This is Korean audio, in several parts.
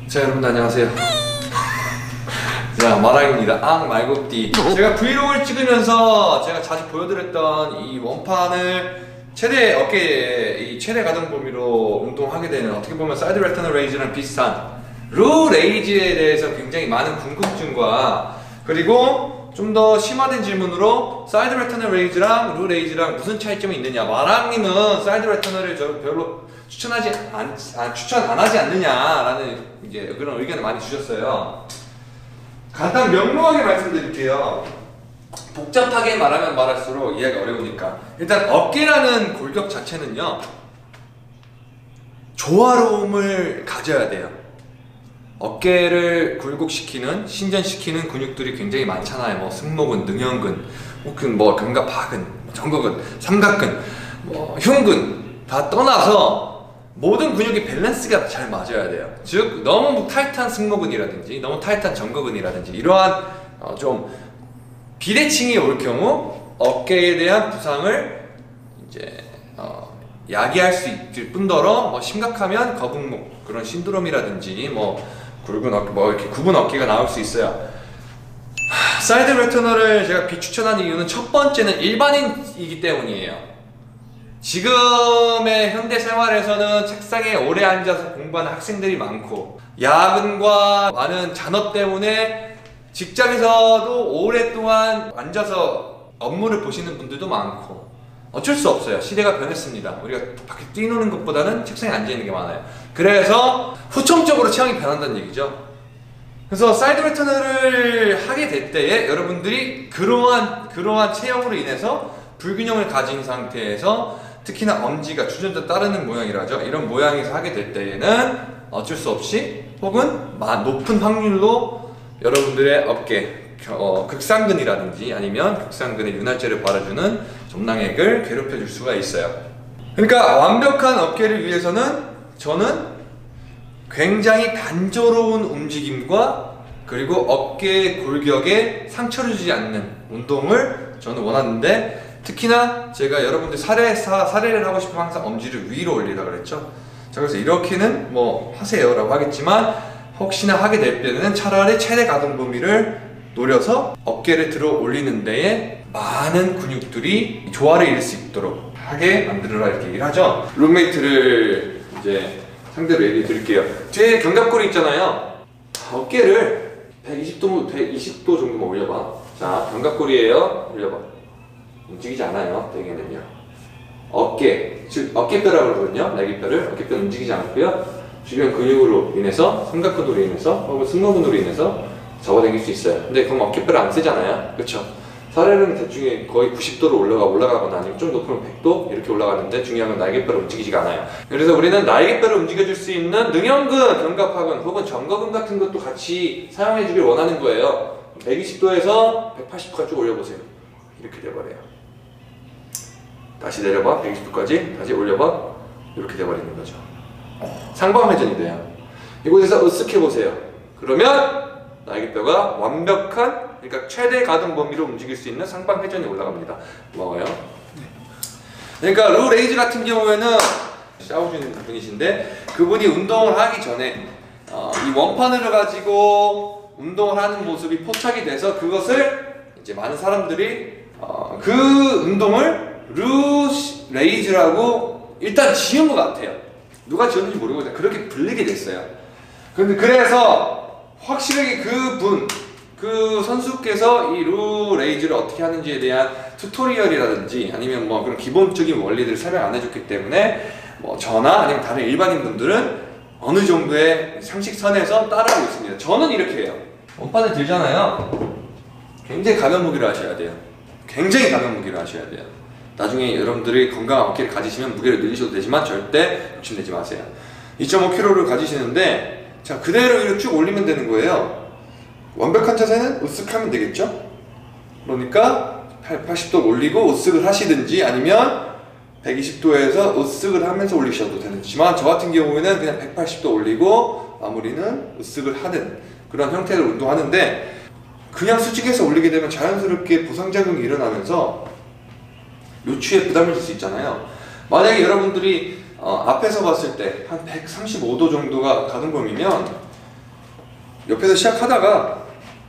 자, 여러분들 안녕하세요. 자, 마랑입니다. 앙 말고 띠. 제가 브이로그를 찍으면서 제가 자주 보여드렸던 이 원판을 최대 어깨에 이 최대 가동 범위로 운동하게 되는, 어떻게 보면 사이드 레터널 레이즈랑 비슷한 루 레이즈에 대해서 굉장히 많은 궁금증과, 그리고 좀 더 심화된 질문으로 사이드 레터널 레이즈랑 루 레이즈랑 무슨 차이점이 있느냐, 마랑님은 사이드 레터널을 별로 추천 안 하지 않느냐라는 이제 그런 의견을 많이 주셨어요. 간단 명료하게 말씀드릴게요. 복잡하게 말하면 말할수록 이해가 어려우니까. 일단 어깨라는 골격 자체는요, 조화로움을 가져야 돼요. 어깨를 굴곡시키는, 신전시키는 근육들이 굉장히 많잖아요. 뭐 승모근, 능형근, 혹은 뭐 견갑하근, 정거근, 삼각근, 뭐 흉근 다 떠나서 모든 근육의 밸런스가 잘 맞아야 돼요. 즉 너무 타이트한 승모근이라든지 너무 타이트한 정거근이라든지 이러한 좀 비대칭이 올 경우 어깨에 대한 부상을 이제 야기할 수 있을 뿐더러 뭐 심각하면 거북목 그런 신드롬이라든지 뭐 굵은 어깨, 뭐 이렇게 굽은 어깨가 나올 수 있어요. 사이드 레터널을 제가 비추천한 이유는 첫 번째는 일반인이기 때문이에요. 지금의 현대 생활에서는 책상에 오래 앉아서 공부하는 학생들이 많고, 야근과 많은 잔업 때문에 직장에서도 오랫동안 앉아서 업무를 보시는 분들도 많고, 어쩔 수 없어요. 시대가 변했습니다. 우리가 밖에 뛰노는 것보다는 책상에 앉아있는 게 많아요. 그래서 후천적으로 체형이 변한다는 얘기죠. 그래서 사이드 레터널을 하게 될 때에 여러분들이 그러한 체형으로 인해서 불균형을 가진 상태에서, 특히나 엄지가 주전자 따르는 모양이라죠. 이런 모양에서 하게 될 때에는 어쩔 수 없이 혹은 높은 확률로 여러분들의 어깨, 극상근이라든지 아니면 극상근에 윤활제를 바라주는 점낭액을 괴롭혀 줄 수가 있어요. 그러니까 완벽한 어깨를 위해서는 저는 굉장히 단조로운 움직임과, 그리고 어깨 골격에 상처를 주지 않는 운동을 저는 원하는데, 특히나 제가 여러분들 사례를 하고 싶으면 항상 엄지를 위로 올리라 그랬죠. 자, 그래서 이렇게는 뭐 하세요 라고 하겠지만, 혹시나 하게 될 때는 차라리 최대 가동 범위를 노려서 어깨를 들어 올리는 데에 많은 근육들이 조화를 이룰 수 있도록 하게 만들어라, 이렇게 얘기를 하죠. 룸메이트를 이제 상대로 얘기 드릴게요. 뒤에 견갑골이 있잖아요. 어깨를 120도 정도만 올려봐. 자, 견갑골이에요. 올려봐. 움직이지 않아요. 대개는요. 어깨, 즉 어깨뼈라고 그러거든요. 날개뼈를. 어깨뼈는 움직이지 않고요. 주변 근육으로 인해서, 삼각근으로 인해서 혹은 승모근으로 인해서 잡아당길 수 있어요. 근데 그럼 어깨뼈를 안 쓰잖아요. 그렇죠? 사례는 대충 거의 90도로 올라가거나 아니면 좀 높으면 100도 이렇게 올라가는데, 중요한 건 날개뼈를 움직이지가 않아요. 그래서 우리는 날개뼈를 움직여줄 수 있는 능형근, 견갑하근 혹은 정거근 같은 것도 같이 사용해주길 원하는 거예요. 120도에서 180도까지 올려보세요. 이렇게 돼버려요. 다시 내려봐. 120도까지 다시 올려봐. 이렇게 돼버리는 거죠. 상방회전이 돼요. 이곳에서 으쓱해보세요. 그러면 날개뼈가 완벽한, 그러니까 최대 가동 범위로 움직일 수 있는 상방회전이 올라갑니다. 고마워요. 그러니까 루 레이즈 같은 경우에는 싸우시는 분이신데, 그분이 운동을 하기 전에 이 원판을 가지고 운동을 하는 모습이 포착이 돼서 그것을 이제 많은 사람들이 그 운동을 루 레이즈라고 일단 지은 것 같아요. 누가 지었는지 모르고 그렇게 불리게 됐어요. 그래서 확실하게 그 선수께서 이 루 레이즈를 어떻게 하는지에 대한 튜토리얼이라든지 아니면 뭐 그런 기본적인 원리들을 설명 안 해줬기 때문에, 뭐 저나 아니면 다른 일반인 분들은 어느 정도의 상식선에서 따라하고 있습니다. 저는 이렇게 해요. 원판을 들잖아요. 굉장히 가벼운 무기를 하셔야 돼요. 굉장히 가벼운 무기를 하셔야 돼요. 나중에 여러분들이 건강한 어깨를 가지시면 무게를 늘리셔도 되지만 절대 욕심내지 마세요. 2.5kg를 가지시는데, 자, 그대로 위로 쭉 올리면 되는 거예요. 완벽한 자세는 으쓱하면 되겠죠? 그러니까 80도 올리고 으쓱을 하시든지 아니면 120도에서 으쓱을 하면서 올리셔도 되지만, 저 같은 경우에는 그냥 180도 올리고 마무리는 으쓱을 하는 그런 형태를 운동하는데, 그냥 수직해서 올리게 되면 자연스럽게 부상작용이 일어나면서 요추에 부담을 줄 수 있잖아요. 만약에 여러분들이 앞에서 봤을 때 한 135도 정도가 가동 범위면 옆에서 시작하다가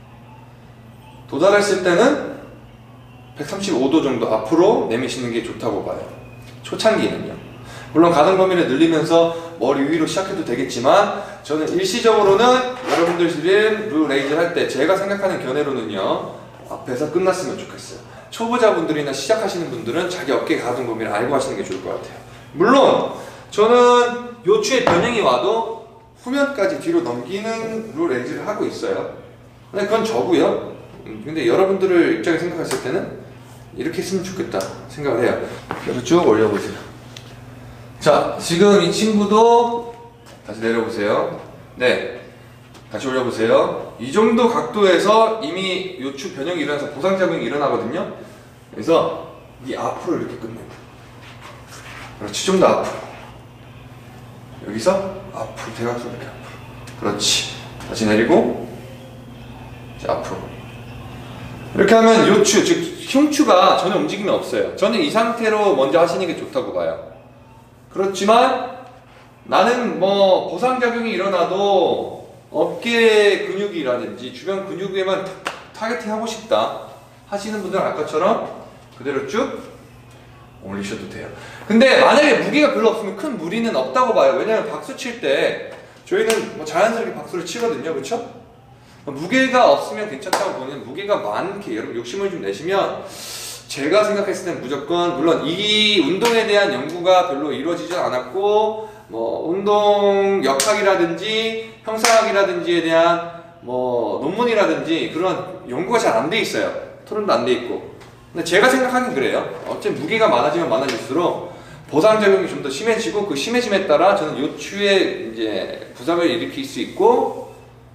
도달했을 때는 135도 정도 앞으로 내미시는 게 좋다고 봐요. 초창기는요. 물론 가동 범위를 늘리면서 머리 위로 시작해도 되겠지만 저는 일시적으로는 여러분들 지금 루 레이즈 할 때 제가 생각하는 견해로는요, 앞에서 끝났으면 좋겠어요. 초보자분들이나 시작하시는 분들은 자기 어깨 가동 범위를 알고 하시는 게 좋을 것 같아요. 물론 저는 요추의 변형이 와도 후면까지 뒤로 넘기는 루 레이즈를 하고 있어요. 근데 그건 저고요. 근데 여러분들을 입장에 생각했을 때는 이렇게 했으면 좋겠다 생각을 해요. 그래서 쭉 올려보세요. 자, 지금 이 친구도 다시 내려보세요. 네, 다시 올려보세요. 이 정도 각도에서 이미 요추 변형이 일어나서 보상작용이 일어나거든요. 그래서 이 앞으로 이렇게 끝내요. 그렇지, 좀 더 앞으로. 여기서 앞으로, 대각선 이렇게 앞으로. 그렇지. 다시 내리고 이제 앞으로. 이렇게 하면 요추, 즉 흉추가 전혀 움직임이 없어요. 저는 이 상태로 먼저 하시는 게 좋다고 봐요. 그렇지만 나는 뭐 보상작용이 일어나도 어깨 근육이라든지 주변 근육에만 타겟팅 하고 싶다 하시는 분들은 아까처럼 그대로 쭉 올리셔도 돼요. 근데 만약에 무게가 별로 없으면 큰 무리는 없다고 봐요. 왜냐면 박수 칠 때 저희는 뭐 자연스럽게 박수를 치거든요. 그렇죠? 무게가 없으면 괜찮다고 보는, 무게가 많게 여러분 욕심을 좀 내시면 제가 생각했을 땐 무조건, 물론 이 운동에 대한 연구가 별로 이루어지지 않았고 뭐 운동 역학이라든지 형상학이라든지에 대한 뭐 논문이라든지 그런 연구가 잘 안 돼 있어요. 토론도 안 돼 있고. 근데 제가 생각하긴 그래요. 어쨌든 무게가 많아지면 많아질수록 보상작용이 좀 더 심해지고 그 심해짐에 따라 저는 요추에 이제 부상을 일으킬 수 있고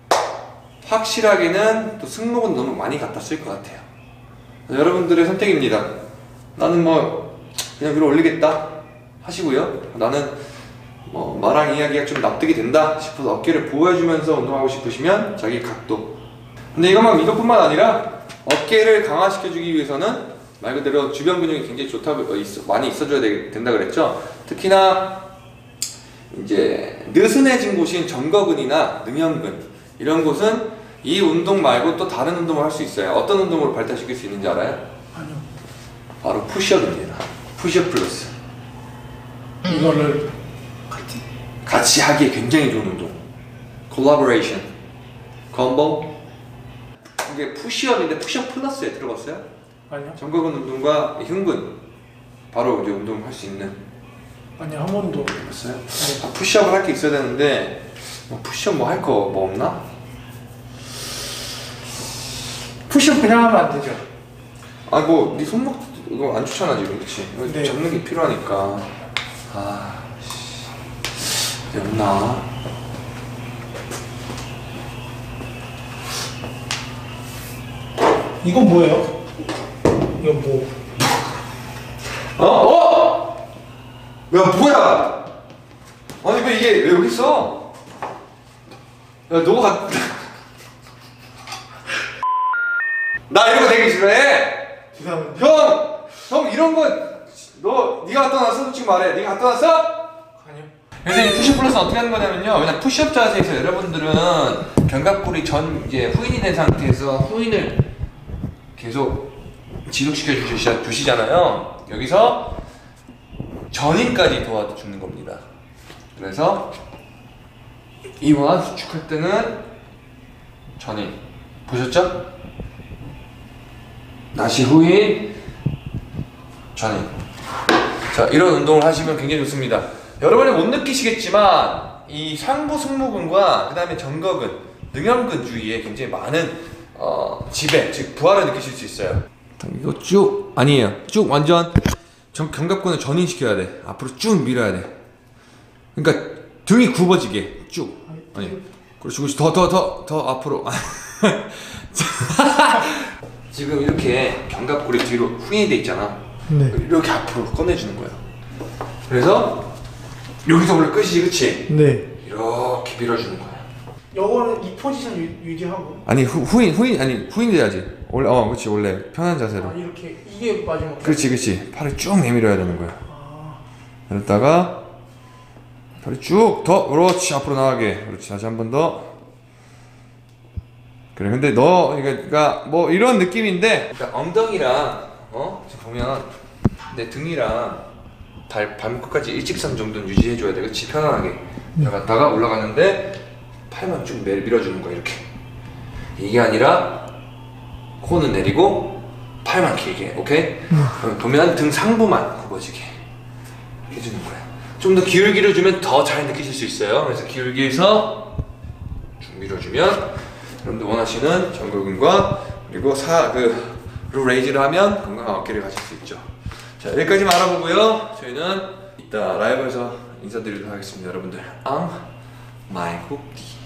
확실하게는 또 승모근 너무 많이 갖다 쓸 것 같아요. 여러분들의 선택입니다. 나는 뭐 그냥 위로 올리겠다 하시고요. 나는 뭐 마랑 이야기가 좀 납득이 된다 싶어서 어깨를 보호해주면서 운동하고 싶으시면 자기 각도. 근데 이것뿐만 아니라 어깨를 강화시켜주기 위해서는 말 그대로 주변 근육이 굉장히 좋다고 많이 있어줘야 된다 그랬죠. 특히나 이제 느슨해진 곳인 정거근이나 능형근 이런 곳은 이 운동 말고 또 다른 운동을 할 수 있어요. 어떤 운동으로 발달시킬 수 있는지 알아요? 아니요. 바로 푸시업입니다. 푸시업 플러스. 이거를 같이 하기에 굉장히 좋은 운동. 콜라보레이션. 콤보. 이게 푸시업인데 푸시업 플러스에 들어봤어요? 아니요. 정거근 운동과 흉근 바로 이제 운동을 할 수 있는. 아니요, 한 번도. 들어봤어요? 네. 푸시업을 할 게 있어야 되는데 푸시업 뭐 할 거 뭐 없나? 푸시업 그냥 하면 안 되죠. 아 뭐 네 손목 이거 안 좋잖아 지금, 그렇지? 네. 잡는 게 필요하니까. 없나? 이건 뭐예요? 이건 뭐? 야 뭐야? 아니 왜 이게 왜 여기 있어? 야 너가 나 이런 거 되게 싫어해. 죄송합니다. 형 이런 거 네가 갖다 놨어? 솔직히 말해. 네가 갖다 놨어? 아니요. 그래서 이 푸시업 플러스는 어떻게 하는 거냐면요. 그냥 푸시업 자세에서 여러분들은 견갑골이 이제 후인이 된 상태에서 후인을 계속 지속시켜 주시잖아요. 여기서 전인까지 도와주는 겁니다. 그래서 이와 수축할 때는 전인 보셨죠? 다시 후인 전인. 자, 이런 운동을 하시면 굉장히 좋습니다. 여러분이 못 느끼시겠지만 이 상부 승모근과 그 다음에 정거근, 능형근 주위에 굉장히 많은 지배, 즉 부하를 느끼실 수 있어요. 이거 쭉 아니에요. 쭉 완전 견갑근을 전인시켜야 돼. 앞으로 쭉 밀어야 돼. 그러니까 등이 굽어지게 쭉. 아니, 그렇지. 더 앞으로. 지금 이렇게 견갑골이 뒤로 후인이 돼 있잖아. 네. 이렇게 앞으로 꺼내주는 거야. 그래서 여기서 원래 끝이지, 그치? 네. 이렇게 밀어주는 거야. 요거는 이 포지션 유지하고. 아니 후인 돼야지. 원래 그렇지, 원래 편한 자세로. 이렇게 이게 마지막. 그렇지. 팔을 쭉 내밀어야 되는 거야. 그랬다가 팔이 쭉 더, 그렇지, 앞으로 나가게. 그렇지, 다시 한 번 더. 그래 근데 너 그러니까 뭐 이런 느낌인데 그러니까 엉덩이랑 지금 보면 내 등이랑 발목까지 일직선 정도는 유지해줘야 돼. 그렇지 편안하게 내려갔다가 올라가는데 팔만 쭉 밀어주는 거야 이렇게. 이게 아니라 코는 내리고 팔만 길게. 오케이? 보면 등 상부만 굽어지게 해주는 거야. 좀 더 기울기를 주면 더 잘 느끼실 수 있어요. 그래서 기울기에서 쭉 밀어주면 여러분들 원하시는 전골근과 그리고 레이즈를 하면 건강한 어깨를 가질 수 있죠. 자 여기까지만 알아보고요. 저희는 이따 라이브에서 인사드리도록 하겠습니다. 여러분들 앙 마이 쿠키